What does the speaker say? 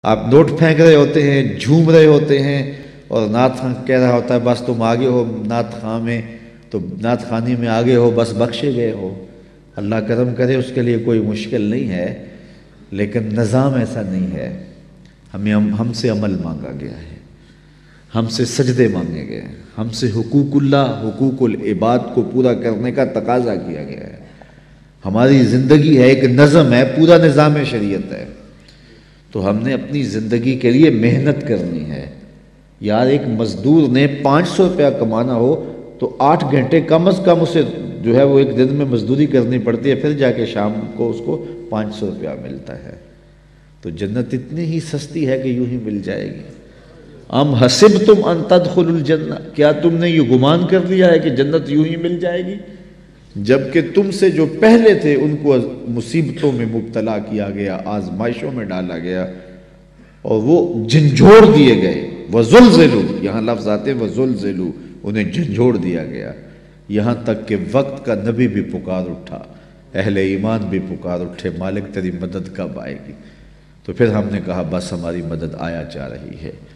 آپ نوٹ پھینک رہے ہوتے ہیں، جھوم رہے ہوتے ہیں، اور نعت خواں کہہ رہا ہوتا ہے بس تم آگے ہو نعت خواں میں، تو نعت خوانی میں آگے ہو، بس بخشے گئے ہو۔ اللہ کرم کرے، اس کے لیے کوئی مشکل نہیں ہے، لیکن نظام ایسا نہیں ہے۔ ہم سے عمل مانگا گیا ہے، ہم سے سجدے مانگے گئے ہیں، ہم سے حقوق اللہ، حقوق العباد کو پورا کرنے کا تقاضا کیا گیا ہے۔ ہماری زندگی ہے، ایک نظم ہے، پورا نظام شریعت ہے، تو ہم نے اپنی زندگی کے لیے محنت کرنی ہے۔ یار ایک مزدور نے 500 روپیہ کمانا ہو تو 8 گھنٹے کم از کم اسے جو ہے وہ ایک دن میں مزدوری کرنی پڑتی ہے، پھر جا کے شام کو اس کو 500 روپیہ ملتا ہے۔ تو جنت اتنی ہی سستی ہے کہ یوں ہی مل جائے گی۔ ام حسبتم ان تدخلوا الجنہ، کیا تم نے یہ گمان کر لیا ہے کہ جنت یوں ہی مل جائے گی؟ جبکہ تم سے جو پہلے تھے ان کو مصیبتوں میں مبتلا کیا گیا، آزمائشوں میں ڈالا گیا، اور وہ جھنجھوڑ دیے گئے۔ وَزُلْزِلُوا، یہاں لفظ آتے ہیں وَزُلْزِلُوا، انہیں جھنجھوڑ دیا گیا، یہاں تک کہ وقت کا نبی بھی پکار اٹھا، اہل ایمان بھی پکار اٹھے، مالک تیری مدد کب آئے گی؟ تو پھر ہم نے کہا بس ہماری مدد آیا جا رہی ہے۔